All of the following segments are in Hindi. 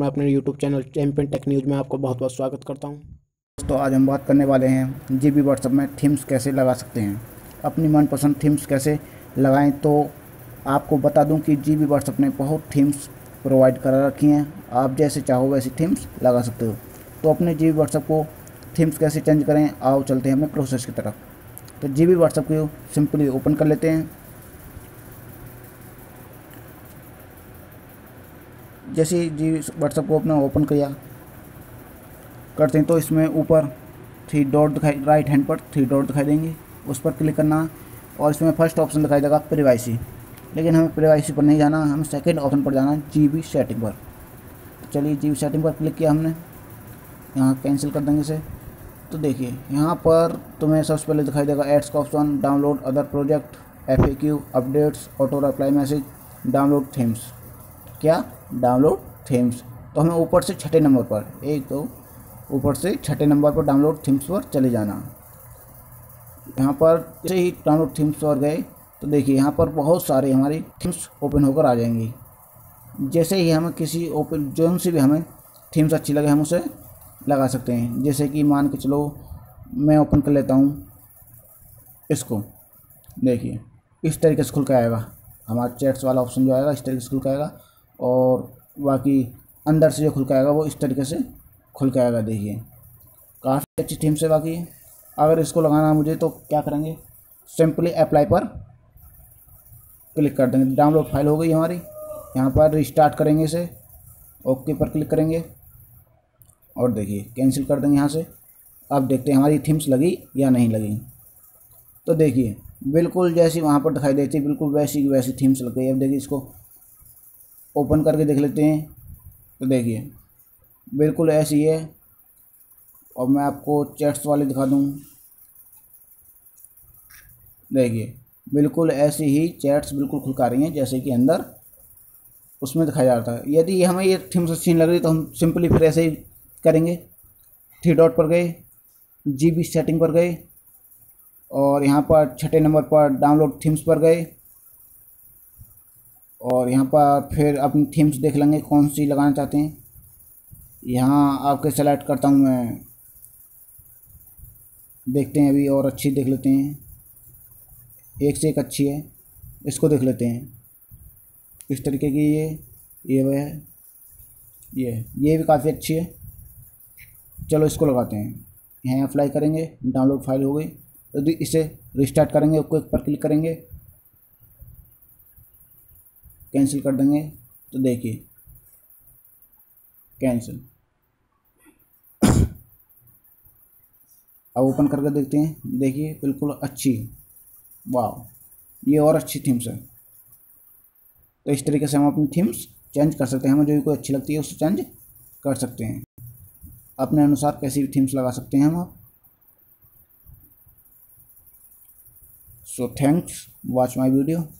मैं अपने YouTube channel Champion Tech News में आपको बहुत बहुत स्वागत करता हूं। दोस्तों आज हम बात करने वाले हैं जीबी व्हाट्सएप में थीम्स कैसे लगा सकते हैं, अपनी मनपसंद थीम्स कैसे लगाएं। तो आपको बता दूं कि जीबी व्हाट्सएप ने बहुत थीम्स प्रोवाइड करा रखी हैं, आप जैसे चाहो वैसी थीम्स लगा सकते हो। तो अपने जीबी व्हाट्सएप को थीम्स कैसे चेंज करें, आओ चलते हैं अपने प्रोसेस की तरफ। तो जीबी व्हाट्सएप को सिंपली ओपन कर लेते हैं। जैसे ही जीबी व्हाट्सएप को अपना ओपन करते हैं तो इसमें ऊपर 3 डॉट दिखाई, राइट हैंड पर 3 डॉट दिखाई देंगे, उस पर क्लिक करना और इसमें फर्स्ट ऑप्शन दिखाई देगा प्राइवेसी। लेकिन हमें प्राइवेसी पर नहीं जाना, हमें सेकंड ऑप्शन पर जाना, जीबी सेटिंग पर। तो चलिए जीबी सेटिंग पर क्लिक किया हमने, यहाँ कैंसिल कर देंगे इसे। तो देखिए यहाँ पर तुम्हें सबसे पहले दिखाई देगा एड्स का option, download other project, FAQ, updates, auto reply message, download themes. क्या डाउनलोड थीम्स? तो हमें ऊपर से छठे नंबर पर, ऊपर से छठे नंबर पर डाउनलोड थीम्स पर चले जाना। यहाँ पर जैसे ही डाउनलोड थीम्स पर गए तो देखिए यहाँ पर बहुत सारे हमारी थीम्स ओपन होकर आ जाएंगी। जैसे ही हमें किसी जोन से भी हमें थीम्स अच्छी लगे हम उसे लगा सकते हैं। जैसे कि मान के चलो मैं ओपन कर लेता हूँ इसको, देखिए इस तरीके से खुल के आएगा हमारा चैट्स वाला ऑप्शन जो आएगा, इस तरीके से खुल के आएगा। और बाकी अंदर से जो खुल के आएगा वो इस तरीके से खुल के आएगा। देखिए काफ़ी अच्छी थीम से। बाकी अगर इसको लगाना मुझे तो क्या करेंगे, सिंपली अप्लाई पर क्लिक कर देंगे। डाउनलोड फाइल हो गई हमारी, यहाँ पर रिस्टार्ट करेंगे इसे, ओके पर क्लिक करेंगे और देखिए कैंसिल कर देंगे यहाँ से। अब देखते हैं हमारी थीम्स लगी या नहीं लगी। तो देखिए बिल्कुल जैसी वहाँ पर दिखाई देती है बिल्कुल वैसी की वैसी थीम्स लग गई। अब देखिए इसको ओपन करके देख लेते हैं। तो देखिए बिल्कुल ऐसी है। और मैं आपको चैट्स वाले दिखा दूँ, देखिए बिल्कुल ऐसी ही चैट्स बिल्कुल खुल कर रही हैं जैसे कि अंदर उसमें दिखाया जाता है। यदि हमें ये थीम्स अच्छी लग रही तो हम सिंपली फिर ऐसे ही करेंगे, 3 डॉट पर गए, जीबी सेटिंग पर गए और यहाँ पर छठे नंबर पर डाउनलोड थीम्स पर गए और यहाँ पर फिर अपनी थीम्स देख लेंगे कौन सी लगाना चाहते हैं। यहाँ आपके सेलेक्ट करता हूँ मैं, देखते हैं अभी और अच्छी देख लेते हैं, एक से एक अच्छी है, इसको देख लेते हैं। इस तरीके की ये वह है, ये भी काफ़ी अच्छी है। चलो इसको लगाते हैं, यहाँ अप्लाई करेंगे, डाउनलोड फाइल हो गई। यदि इसे रिस्टार्ट करेंगे, क्विक पर क्लिक करेंगे, कैंसिल कर देंगे। तो देखिए कैंसिल। अब ओपन करके देखते हैं, देखिए बिल्कुल अच्छी, वाह ये और अच्छी थीम्स है। तो इस तरीके से हम अपनी थीम्स चेंज कर सकते हैं, हमें जो भी कोई अच्छी लगती है उसे चेंज कर सकते हैं, अपने अनुसार कैसी भी थीम्स लगा सकते हैं हम। So thanks watch my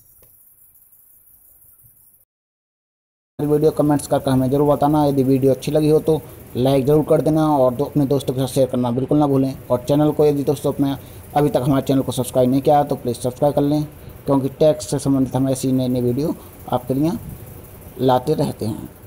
video comments करके हमें ज़रूर बताना। यदि वीडियो अच्छी लगी हो तो लाइक ज़रूर कर देना और अपने दोस्तों के साथ शेयर करना बिल्कुल ना भूलें। और चैनल को यदि दोस्तों अपने अभी तक हमारे चैनल को सब्सक्राइब नहीं किया तो प्लीज़ सब्सक्राइब कर लें, क्योंकि टैक्स से संबंधित हम ऐसी नई नई वीडियो आपके लिए लाते रहते हैं।